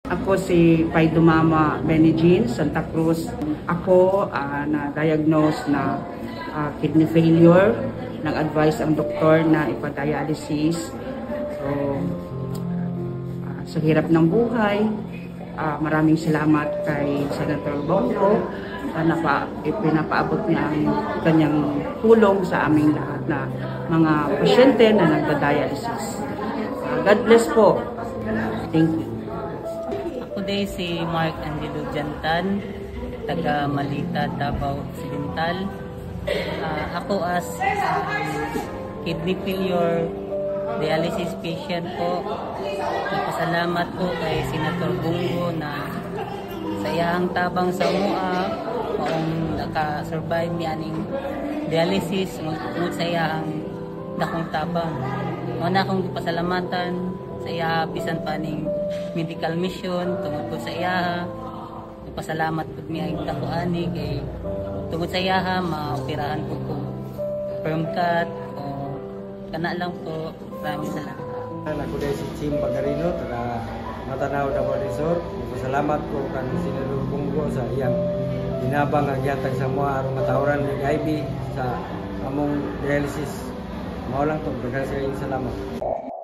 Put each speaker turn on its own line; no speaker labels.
Ako si Paidumama Benigin, Santa Cruz. Ako na-diagnose na kidney failure. Nag-advise ang doktor na ipadialysis. So, sa hirap ng buhay, maraming salamat kay Senator Bongo na pinapaabot niya ang kanyang tulong sa aming lahat na mga pasyente na nagda-dialysis. God bless po. Thank you.
Ako din si Mark Angelo Jantan, taga Malita, Davao Occidental. Ako as kidney failure dialysis patient po, nagpasalamat po kay Senator Bongo na sa iyang tabang sa mua maong naka-survive ni aning dialysis ngunit sa iyang dakong tabang. Una akong pasalamatan sa iya bisan pa ning medical mission tungod po sa iya. Nagpasalamat po niya ang dako ani kay tungod sa iya maoperahan po ko firm cut o kana lang po. Maraming salamat.
Ako din si Chim Bagarino, taga Matanaw, Davao Resort. Salamat ko kan Senator Bongo sa iyang hinabang ang yatag sa mga arong matauran ng IB sa among dialysis. Mao lang to, daghang sa iyong salamat.